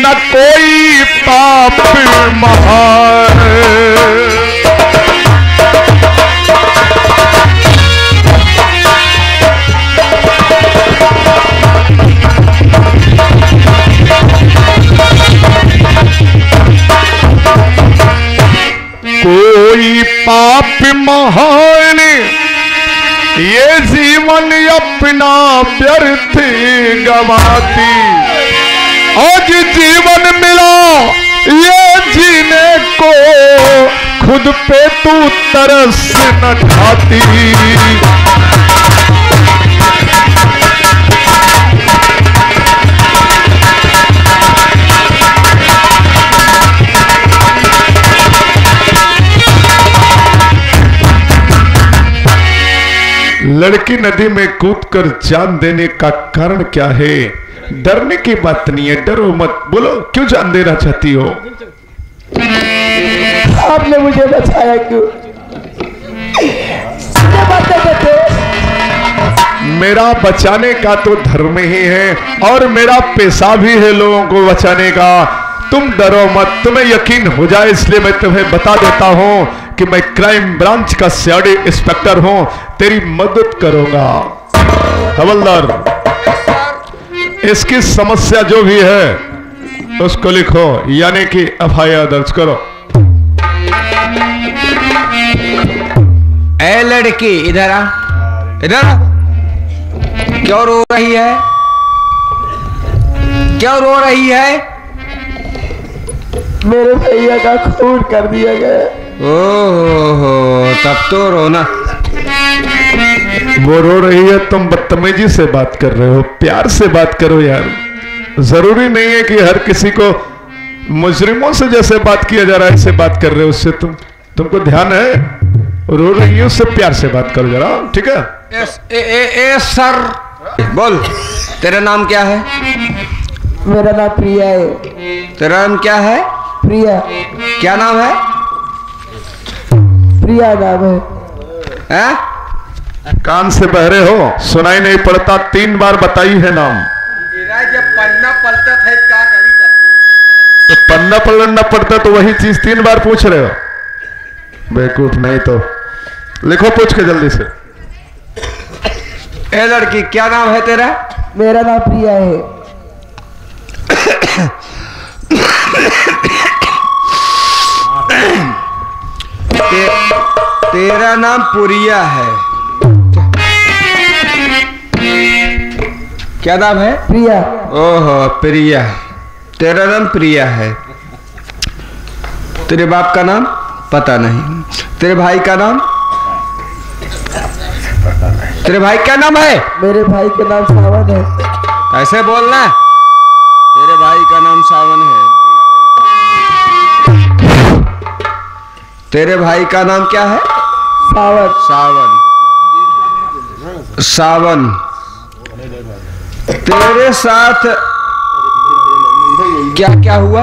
न कोई पाप महान। कोई पाप महान ये जीवन अपना व्यर्थ गवाती। आज जीवन मिला ये जीने को खुद पे तू तरस न खाती। लड़की नदी में कूदकर जान देने का कारण क्या है? डरने की बात नहीं है, डरो मत। बोलो क्यों जान देना चाहती हो? आपने मुझे बचाया क्यों? मेरा बचाने का तो धर्म ही है और मेरा पेशा भी है लोगों को बचाने का। तुम डरो मत, तुम्हें यकीन हो जाए इसलिए मैं तुम्हें बता देता हूं कि मैं क्राइम ब्रांच का सीआईडी इंस्पेक्टर हूं, तेरी मदद करूंगा। हवलदार, इसकी समस्या जो भी है उसको लिखो, यानी कि एफआईआर दर्ज करो। ए लड़की इधर आ, इधर आ। क्यों रो रही है? क्यों रो रही है? मेरे भैया का खून कर दिया गया। ओहो, तब तो रोना। वो रो रही है, तुम बदतमीजी से बात कर रहे हो। प्यार से बात करो यार। जरूरी नहीं है कि हर किसी को मुजरिमों से जैसे बात किया जा रहा है ऐसे बात कर रहे हो। उससे तुमको ध्यान है? रो रही है उससे प्यार से बात करो जरा, ठीक है? सर बोल, तेरा नाम क्या है? मेरा नाम प्रिया है। तेरा नाम क्या है? प्रिया। क्या नाम है? प्रिया नाम है। कान से बहरे हो, सुनाई नहीं पड़ता? 3 बार बताई है नाम। जब पन्ना पलटा था क्या करी? तो पन्ना पलटना पड़ता तो वही चीज 3 बार पूछ रहे हो? बेवकूफ। नहीं तो लिखो पूछ के जल्दी से। ए लड़की, क्या नाम है तेरा? मेरा नाम प्रिया है। तेरा नाम पुरिया है। क्या नाम है? प्रिया। ओहो, प्रिया। तेरा नाम प्रिया है। तेरे बाप का नाम पता नहीं। तेरे भाई का नाम? तेरे भाई क्या नाम है? मेरे भाई का नाम सावन है। ऐसे बोलना। तेरे भाई का नाम सावन है। तेरे भाई का नाम क्या है? सावन। सावन। सावन। तेरे साथ क्या क्या हुआ?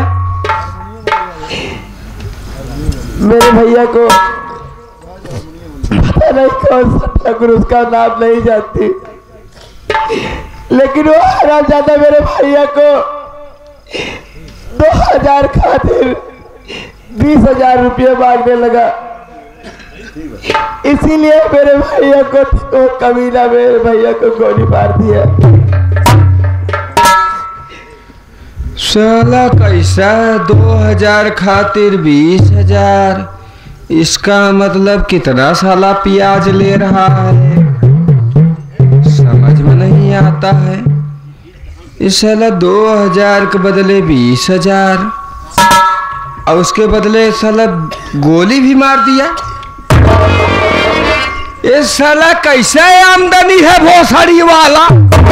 मेरे भैया को पता नहीं कौन सा ठाकुर, उसका नाम नहीं जानती, लेकिन वो हरामजादा मेरे भैया को 2000 खातिर 20,000 रुपये मांगने लगा। इसीलिए मेरे भैया को वो कमीना मेरे भैया को गोली मार दिया। साला कैसा 2000 खातिर 20,000? इसका मतलब कितना साला प्याज ले रहा है, समझ में नहीं आता है। इस साला 2000 के बदले 20,000 और उसके बदले साला गोली भी मार दिया। ये साला कैसा आमदनी है भोसड़ी वाला?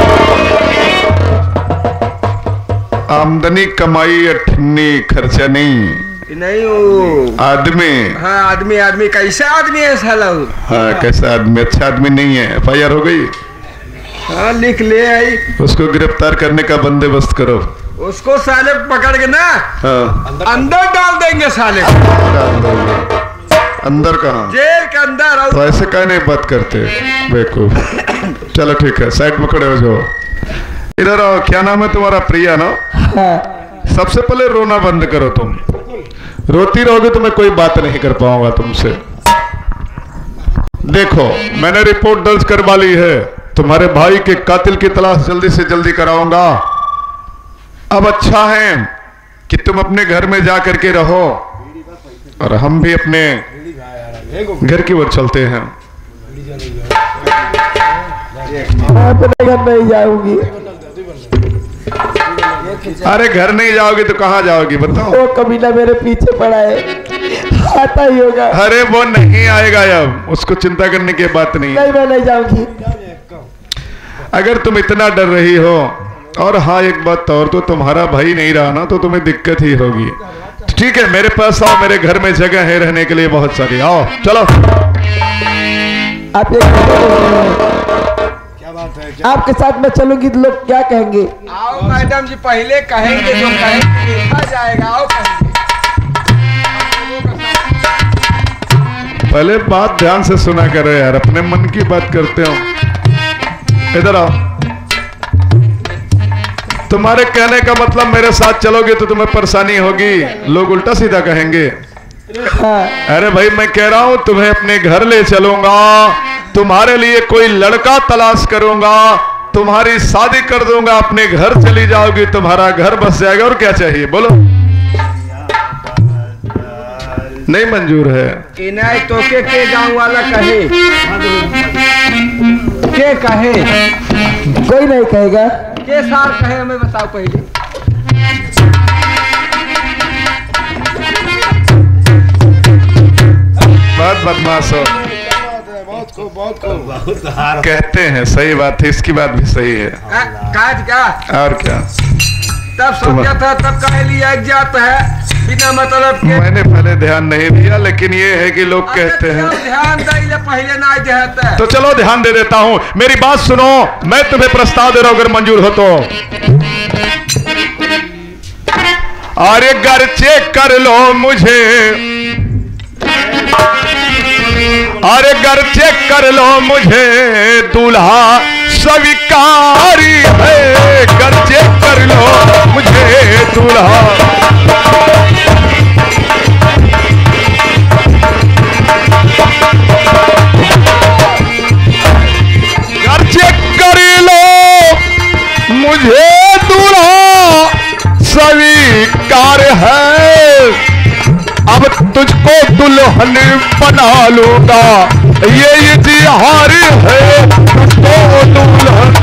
आमदनी कमाई अठन्नी, खर्चा नहीं वो आदमी। हाँ आदमी। आदमी कैसा आदमी है साला? हाँ कैसा आदमी? अच्छा आदमी नहीं है। एफआईआर हो गई? हाँ लिख ले आई। उसको गिरफ्तार करने का बंदोबस्त करो। उसको साले पकड़ के ना अंदर डाल देंगे साले। अंदर कहाँ? जेल के अंदर। तो ऐसे क्या नहीं बात करते बेवकूफ। चलो ठीक है, साइड में खड़े हो जाओ। इधर आओ। क्या नाम है तुम्हारा? प्रिया ना? हाँ। सबसे पहले रोना बंद करो तुम। रोती रहोगे तो मैं कोई बात नहीं कर पाऊंगा तुमसे। देखो मैंने रिपोर्ट दर्ज करवा ली है, तुम्हारे भाई के कातिल की तलाश जल्दी से जल्दी कराऊंगा। अब अच्छा है कि तुम अपने घर में जा करके रहो और हम भी अपने घर की ओर चलते हैं। अपने घर नहीं जाऊंगी। अरे घर नहीं जाओगी तो कहाँ जाओगी बताओ? वो कमीना मेरे पीछे पड़ा है, आता ही होगा। अरे वो नहीं आएगा, अब उसको चिंता करने की बात नहीं है। नहीं मैं नहीं जाऊंगी। अगर तुम इतना डर रही हो, और हाँ एक बात और, तो तुम्हारा भाई नहीं रहा ना तो तुम्हें दिक्कत ही होगी। ठीक है मेरे पास आओ, मेरे घर में जगह है रहने के लिए बहुत सारी। आओ चलो। आप आपके साथ मैं चलूंगी तो लोग क्या कहेंगे? आओ मैडम जी, पहले कहेंगे जो कहेंगे देखा जाएगा। आओ पहले बात ध्यान से सुना करो यार, अपने मन की बात करते हो। इधर आओ। तुम्हारे कहने का मतलब मेरे साथ चलोगे तो तुम्हें परेशानी होगी, लोग उल्टा सीधा कहेंगे। हाँ। अरे भाई मैं कह रहा हूं तुम्हें अपने घर ले चलूंगा, तुम्हारे लिए कोई लड़का तलाश करूंगा, तुम्हारी शादी कर दूंगा, अपने घर चली जाओगी, तुम्हारा घर बस जाएगा। और क्या चाहिए बोलो? नहीं मंजूर है? इनाय तो के गांव वाला कहे, के कहे? कोई नहीं कहेगा। के सार कहे हमें बताओ पहले। बहुत बदमाश हो। कहते हैं सही बात है, इसकी बात भी सही है। काज क्या और क्या? तब समझा था, तब कह लिया जात है बिना मतलब के। मैंने पहले ध्यान नहीं दिया, लेकिन ये है कि लोग कहते हैं। ध्यान दे पहले ना देता है तो चलो ध्यान दे देता हूं। मेरी बात सुनो, मैं तुम्हें प्रस्ताव दे रहा हूं, अगर मंजूर हो तो। अरे घर चेक कर लो मुझे, अरे घर चेक कर लो मुझे, दूल्हा स्वीकारी है। घर चेक कर लो मुझे दूल्हा। घर चेक कर लो मुझे दूल्हा स्वीकार है। अब तुझको दुल्हन बना लूंगा, ये इज़हार है। तुझको दुल्हन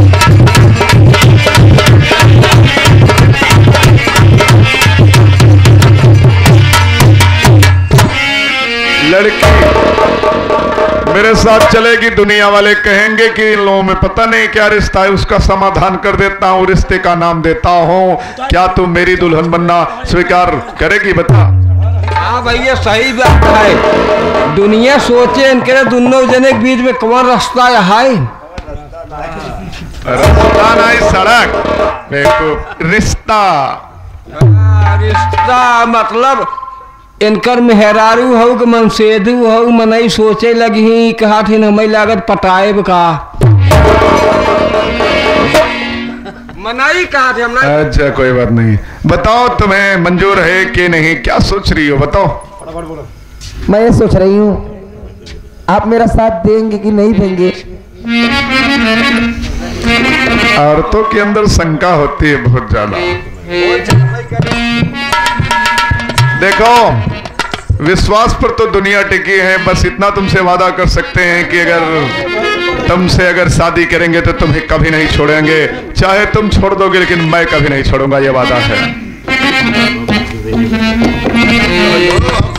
लड़की मेरे साथ चलेगी, दुनिया वाले कहेंगे कि इन लोगों में पता नहीं क्या रिश्ता है, उसका समाधान कर देता हूँ, रिश्ते का नाम देता हूँ। क्या तुम मेरी दुल्हन बनना स्वीकार करेगी? बता। हाँ भैया सही बात है। दुनिया सोचे इनके दोनों जने के बीच में कौन रास्ता है? रास्ता नहीं, सड़क। देखो रिश्ता। रिश्ता मतलब इनकर मेहरारू हो कि मनसेदू हो, मनई सोचे लगी कहा थी हमें लागत पटाएब का मनाई कहा थे हमने। अच्छा कोई बात नहीं, बताओ तुम्हें मंजूर है कि नहीं, क्या सोच रही हो बताओ? मैं ये सोच रही हूँ, आप मेरा साथ देंगे कि नहीं देंगे? औरतों के अंदर शंका होती है बहुत ज्यादा। देखो विश्वास पर तो दुनिया टिकी है, बस इतना तुमसे वादा कर सकते हैं कि अगर तुमसे अगर शादी करेंगे तो तुम्हें कभी नहीं छोड़ेंगे। चाहे तुम छोड़ दोगे लेकिन मैं कभी नहीं छोड़ूंगा, ये वादा है।